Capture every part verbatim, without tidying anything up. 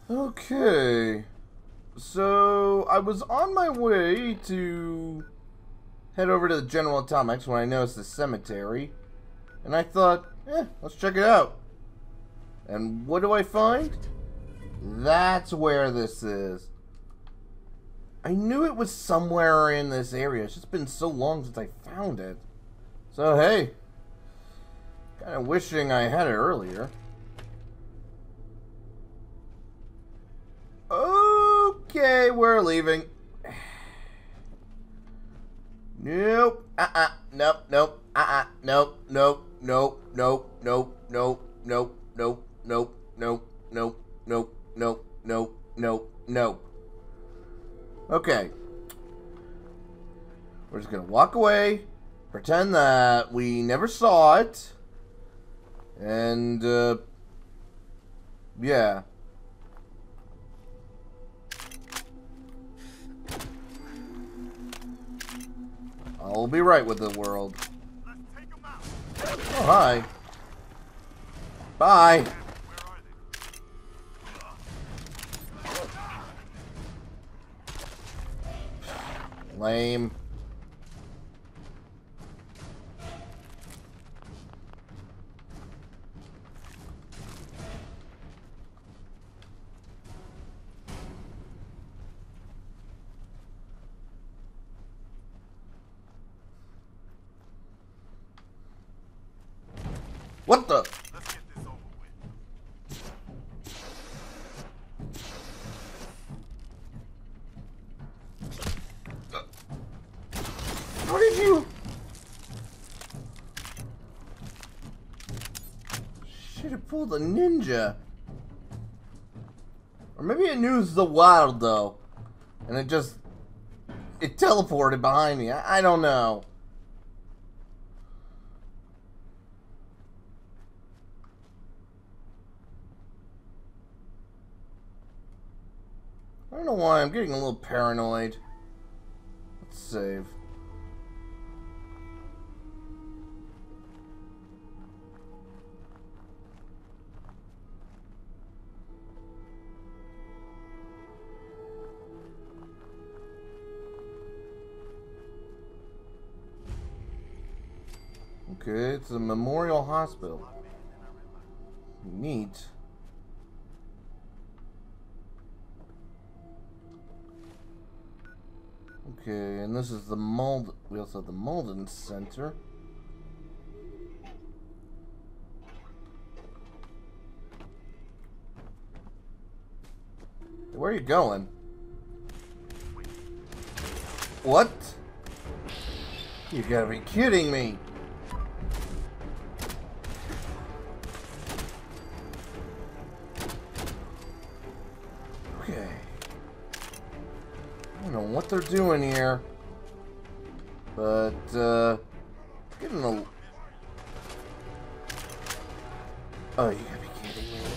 Okay. So, I was on my way to head over to the General Atomics when I noticed the cemetery. And I thought, eh, let's check it out. And what do I find? That's where this is. I knew it was somewhere in this area. It's just been so long since I found it. So, hey. Kind of wishing I had it earlier. Okay, we're leaving. Nope. Uh-uh. Nope. Nope. Uh-uh. Nope. Nope. Nope. Nope. Nope. Nope. Nope. Nope. Nope. Nope. Nope. Nope. Nope. Nope. Nope. Nope. Okay. We're just gonna walk away, pretend that we never saw it, and, uh, yeah. I'll be right with the world. Oh, hi. Bye. Lame. What the? Let's get this over with. How did you? Should have pulled a ninja. Or maybe it knew it was the wild though. And it just it teleported behind me. I, I don't know. I don't know why I'm getting a little paranoid. Let's save. Okay, it's a memorial hospital. Neat. Okay, and this is the Mold. We also have the Malden Center. Where are you going? What? You gotta be kidding me! Okay. I don't know what they're doing here, but uh, getting a. Oh, you gotta be kidding me!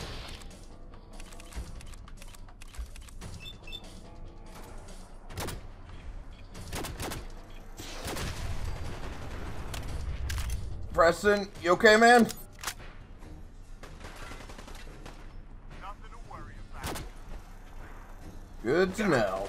Preston, you okay, man? Nothing to worry about. Good to know.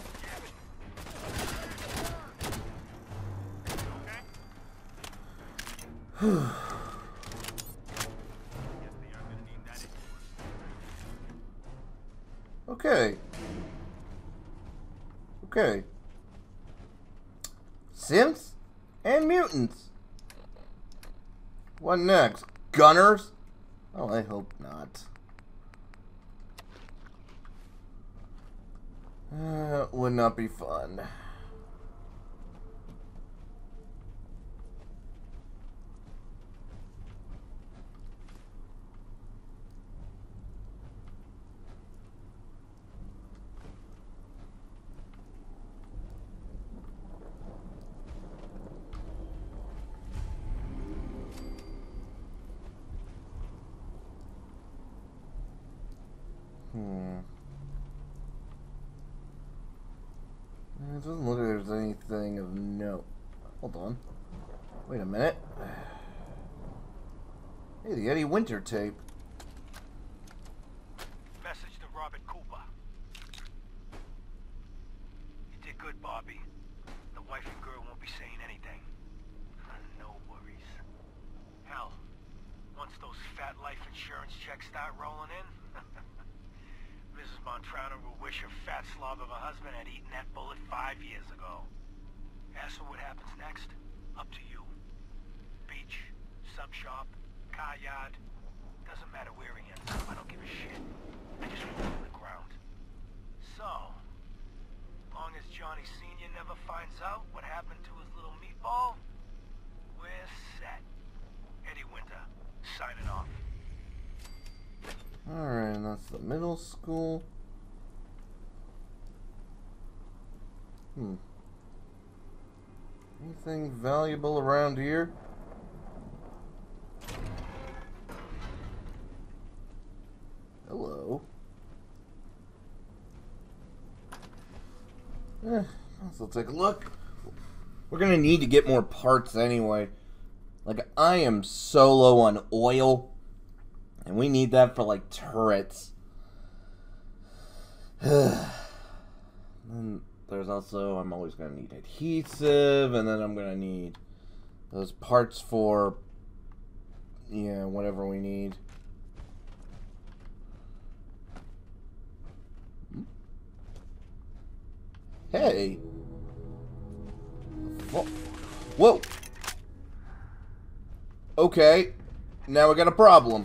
Okay. Okay. Synths and mutants. What next? Gunners? Oh, I hope not. Uh, would not be fun. Hmm. It doesn't look like there's anything of note. Hold on. Wait a minute. Hey, the Eddie Winter tape. Message to Robert Cooper. good, Bobby. The wife and girl won't be saying anything. No worries. Hell, once those fat life insurance checks start rolling in, Missus Montrano will wish her fat slob of a husband had eaten that bullet five years ago. As for what happens next, up to you. Beach, sub shop, car yard, doesn't matter where he ends up, I don't give a shit. I just want him on the ground. So, long as Johnny Senior never finds out what happened to his little meatball, we're set. Eddie Winter, signing off. Alright, that's the middle school. Hmm. Anything valuable around here? Hello. Eh, let's take a look. We're gonna need to get more parts anyway. Like, I am so low on oil, and we need that for, like, turrets. And there's also, I'm always gonna need adhesive, and then I'm gonna need those parts for, yeah, whatever we need. Hey! Whoa! Okay, now we got a problem.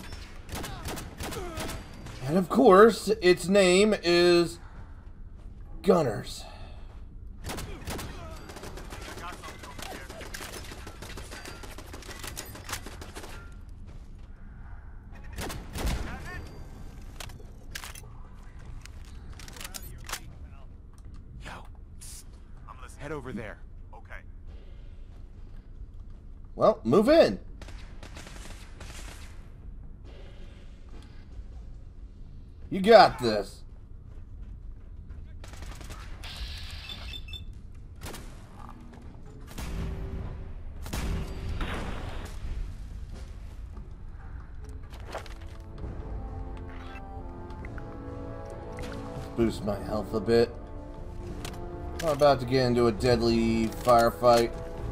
And of course, its name is Gunners. Head over there. Okay. Well, move in. You got this. Let's boost my health a bit. I'm about to get into a deadly firefight.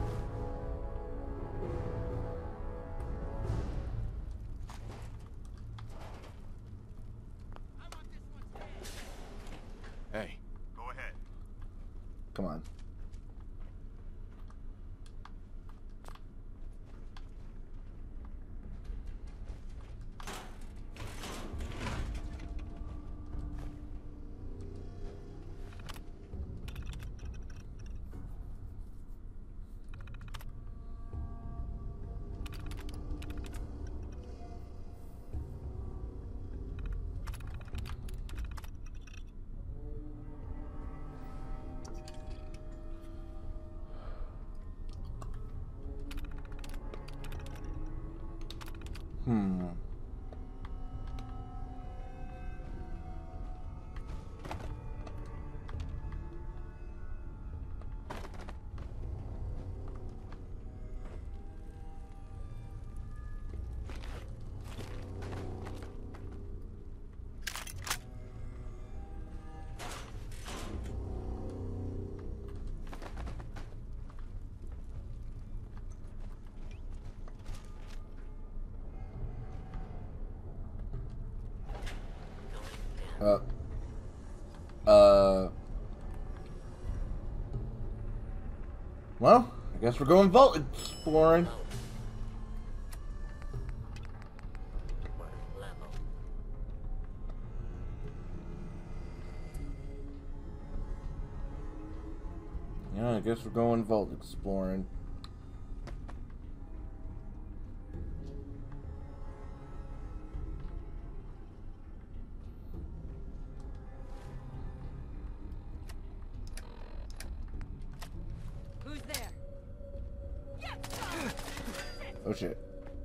Hey, go ahead. Come on. Hmm. Uh, uh, well, I guess we're going vault exploring. Yeah, I guess we're going vault exploring. Oh shit.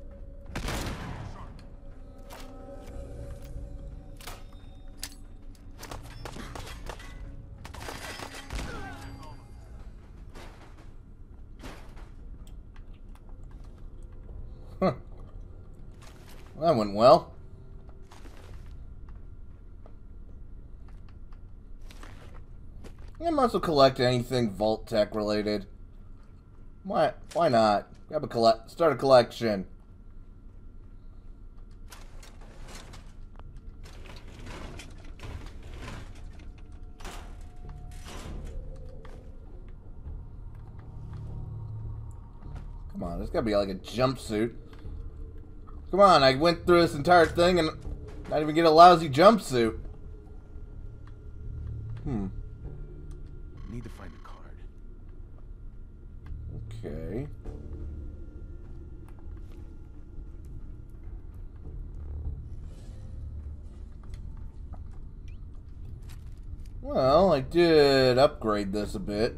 Huh. Well, that went well. I might as well collect anything Vault Tech related. Why? Why not? Grab a collect. Start a collection. Come on, there's gotta be like a jumpsuit. Come on, I went through this entire thing and not even get a lousy jumpsuit. Hmm. Need to find the card. Okay. Well, I did upgrade this a bit.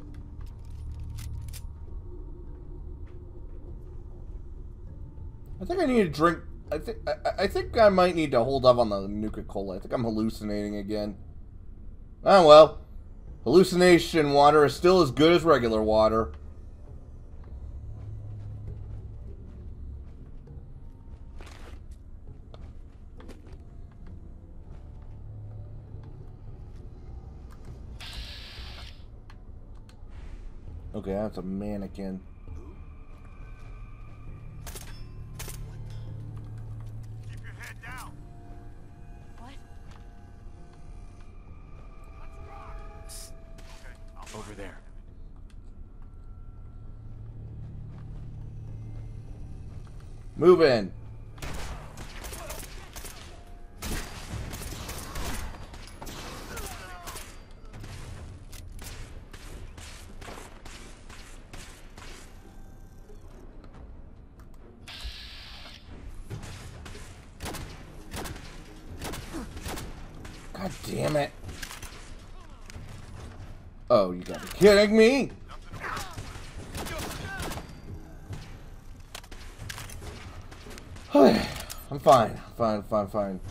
I think I need to drink. I think I, I think I might need to hold up on the Nuka-Cola. I think I'm hallucinating again. Oh well. Hallucination water is still as good as regular water. Okay, that's a mannequin. Keep your head down. What? Okay, I'll over there. Move in. God damn it. Oh, you gotta be kidding me! I'm fine, fine, fine, fine.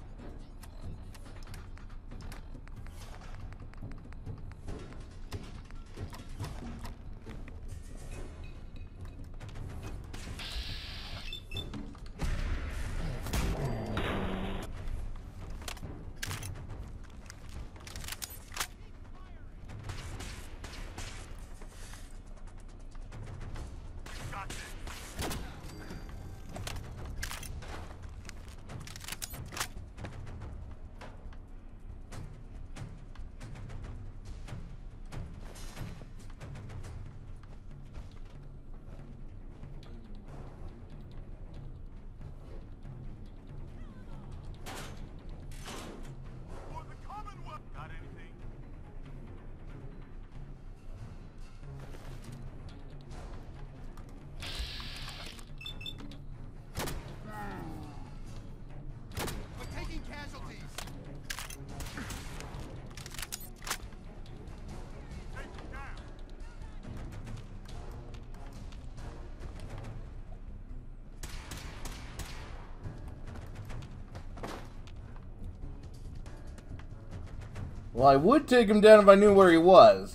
Well, I would take him down if I knew where he was.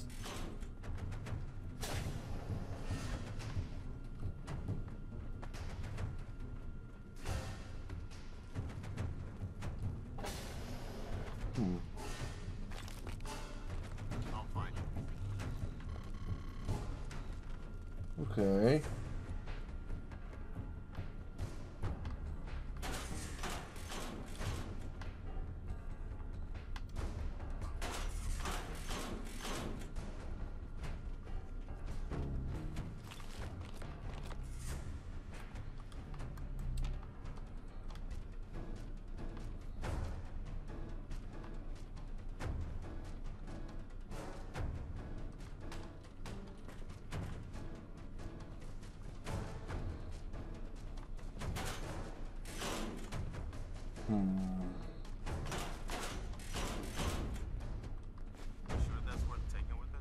Hmm. I'll find you. Okay. Hmm. Sure that's worth taking with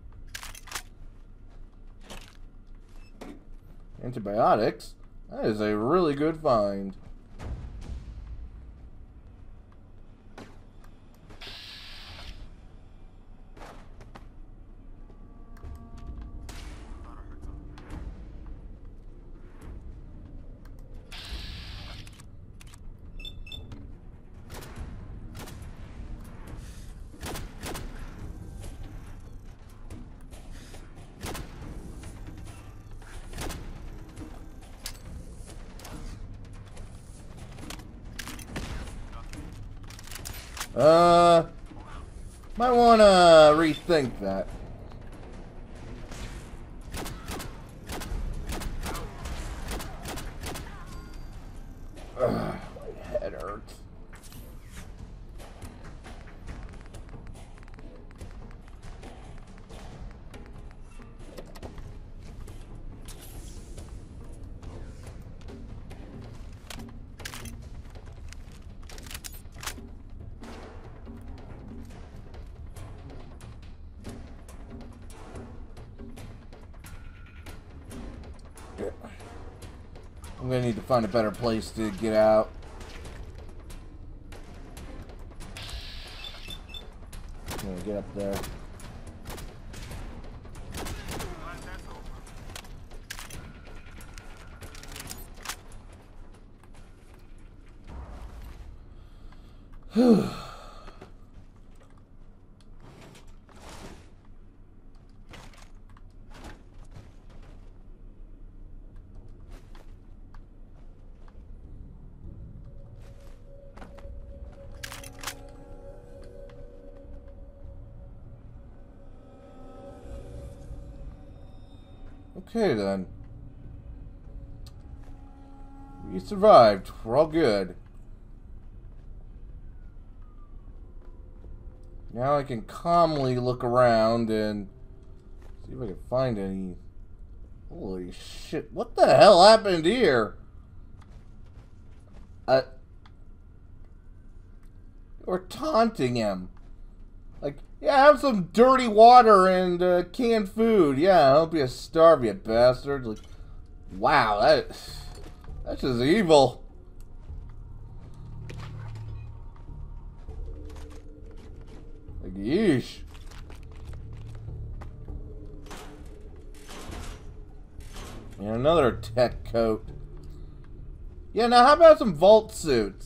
us? Antibiotics? That is a really good find. Uh, might want to rethink that. Ugh, my head hurts. I'm gonna need to find a better place to get out. I'm gonna get up there. Whew. Okay then. We survived. We're all good. Now I can calmly look around and see if I can find any. Holy shit. What the hell happened here? Uh, we're taunting him. Like, yeah, have some dirty water and uh, canned food. Yeah, I hope you starve, you bastard. Like, wow, that that's just evil. Like, yeesh. And another tech coat. Yeah, now how about some vault suits?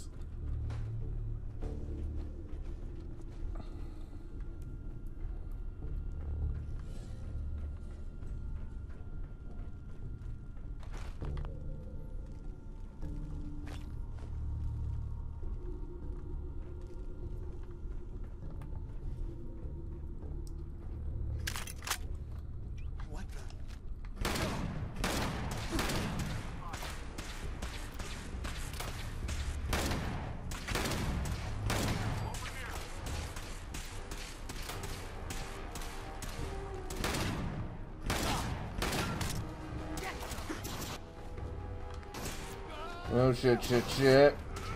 Oh shit, shit, shit.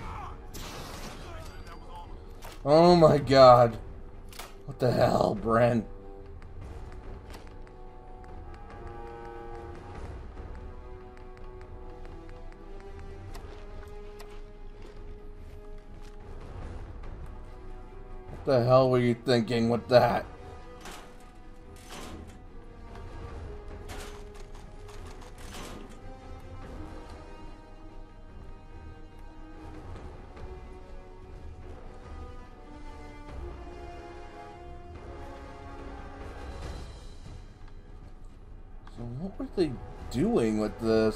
Oh my god. What the hell, Bren? What the hell were you thinking with that? So what were they doing with this?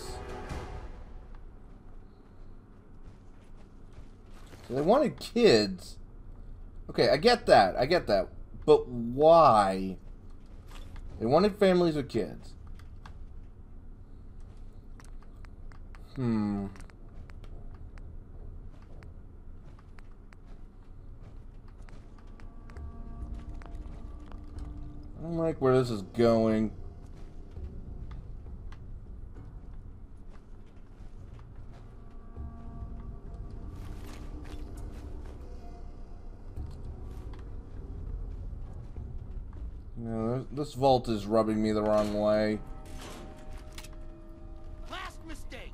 So they wanted kids. Okay, I get that. I get that. But why? They wanted families with kids. Hmm. I don't like where this is going. No, this vault is rubbing me the wrong way. Last mistake.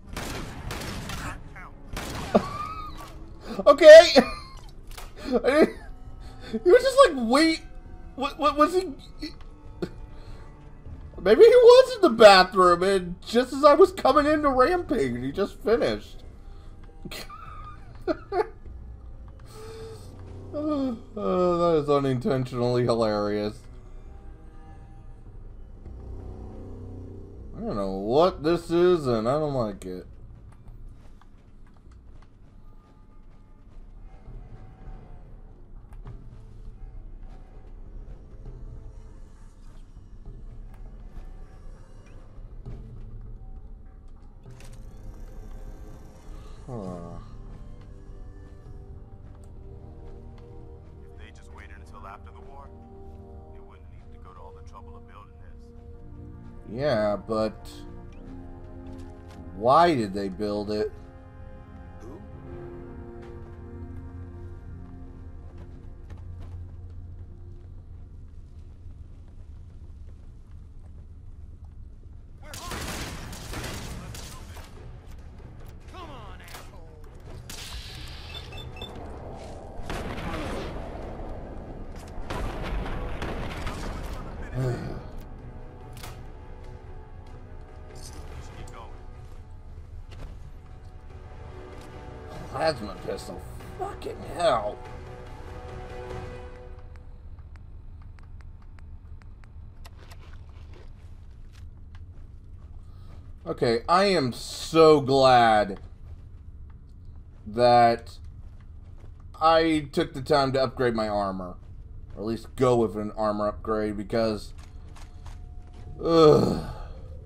Okay. He was just like, wait. What? What was he? Maybe he was in the bathroom, and just as I was coming into Rampage, he just finished. Oh, oh, that is unintentionally hilarious. I don't know what this is, and I don't like it. before, they wouldn't need to go to all the trouble of building this. Yeah, but why did they build it? Who? Come on, asshole! Keep going. Plasma pistol. Fucking hell. Okay, I am so glad that I took the time to upgrade my armor. Or at least go with an armor upgrade, because ugh.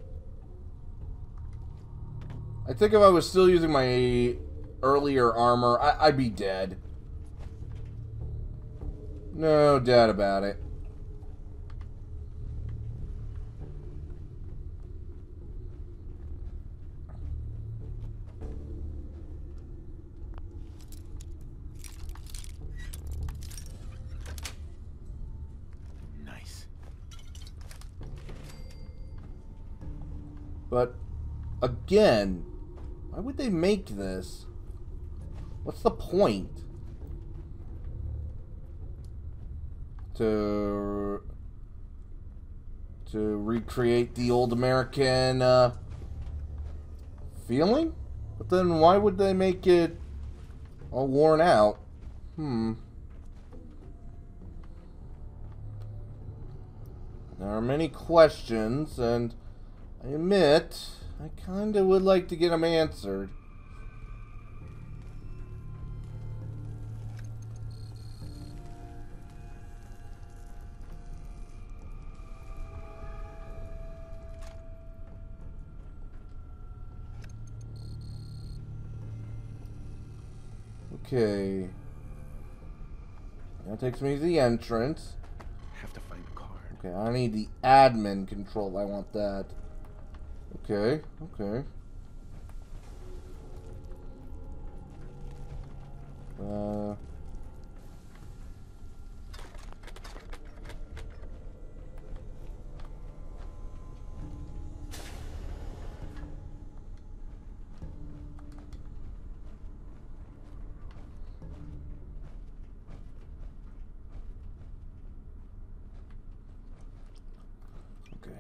I think if I was still using my earlier armor, I I'd be dead. No doubt about it. Nice. But again, why would they make this? What's the point? To to recreate the old American uh, feeling? But then why would they make it all worn out? Hmm. There are many questions, and I admit I kind of would like to get them answered. Okay. That takes me to the entrance. Have to find the card. Okay, I need the admin control. I want that. Okay, okay. Uh... Okay.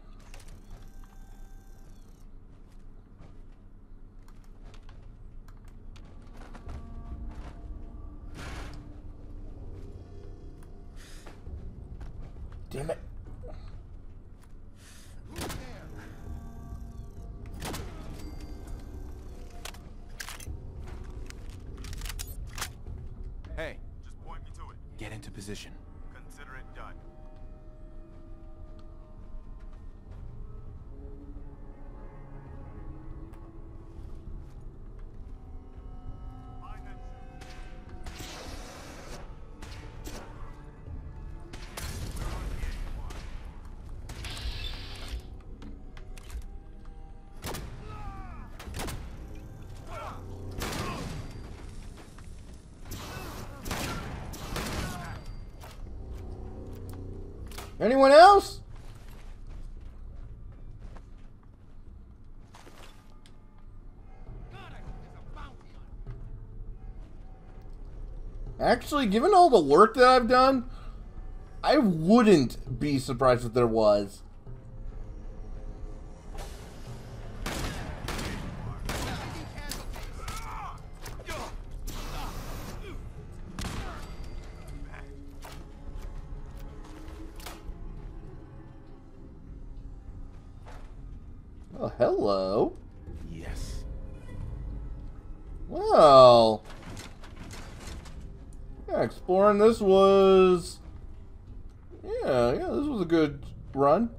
Damn it. Hey, Just point me to it. get into position. Consider it done. Find and shoot. We're on the A one. Anyone else? Actually, given all the work that I've done, I wouldn't be surprised if there was. Oh, hello. Yes. Well, yeah, exploring this was, yeah, yeah, this was a good run.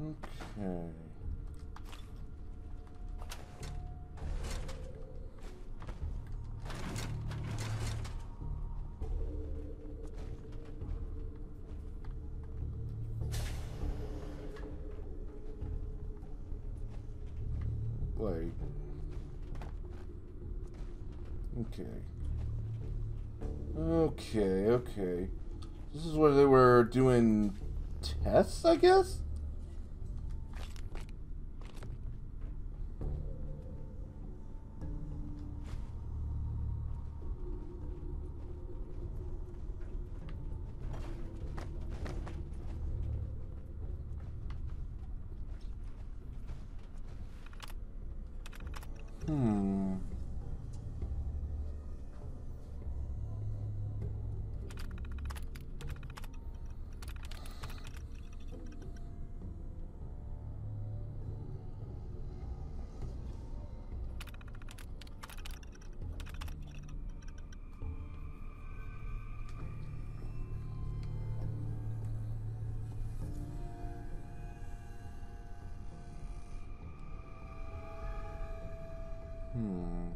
Okay. Wait. Okay. Okay, okay. This is where they were doing tests, I guess? Hmm. Hmm.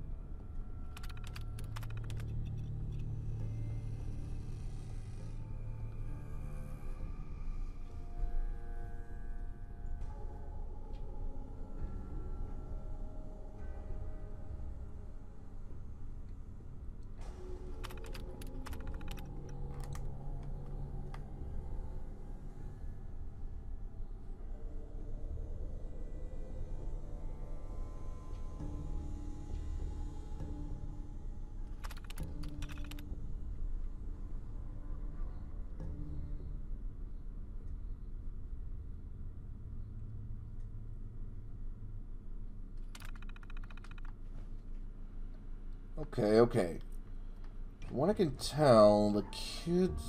Okay, okay. From what I can tell, the kids...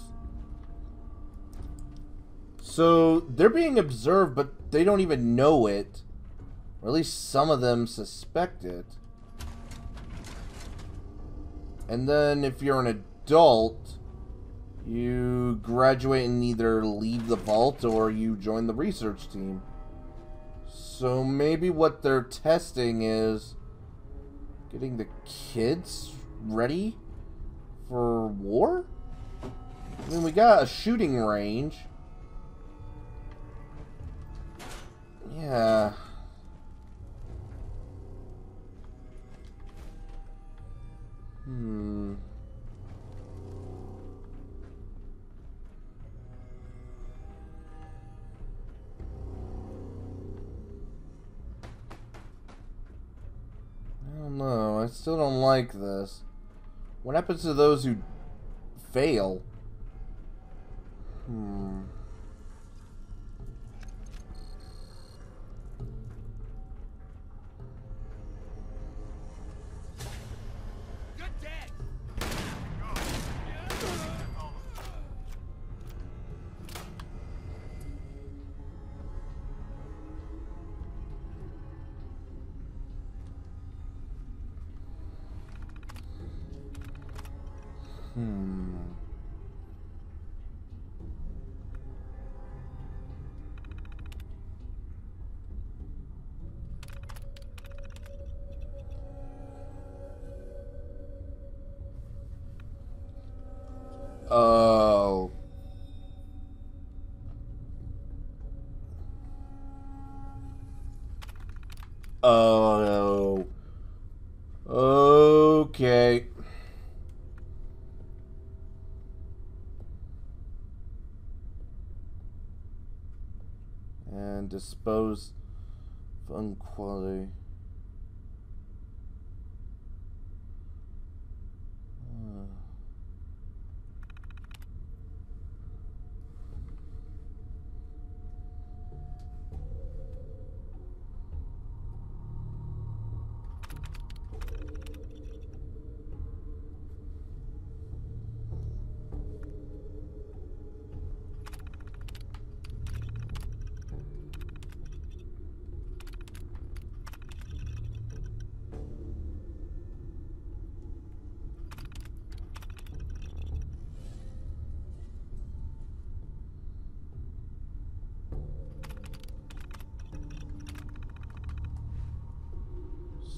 So, they're being observed, but they don't even know it. Or at least some of them suspect it. And then, if you're an adult, you graduate and either leave the vault or you join the research team. So, maybe what they're testing is getting the kids ready for war? I mean, we got a shooting range. Yeah. Hmm. I don't know. I still don't like this. What happens to those who fail? Hmm. Hmm. Oh. Oh. Okay. And dispose of unquality.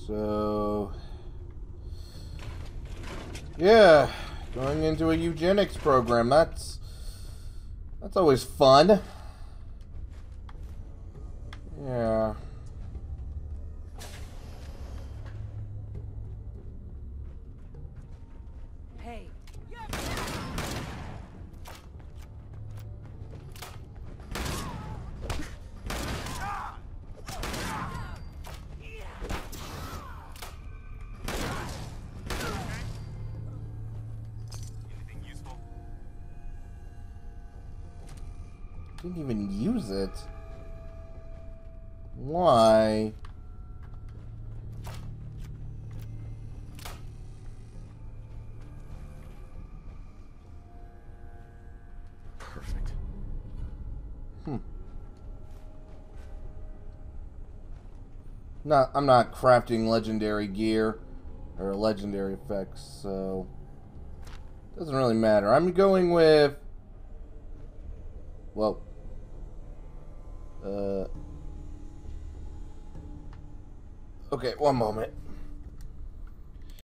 So, yeah, going into a eugenics program, that's, that's always fun. Yeah. Hey. Anything useful? Didn't even use it. Why? Perfect. Hmm. Not, I'm not crafting legendary gear or legendary effects, so doesn't really matter. I'm going with, well, uh, okay, one moment.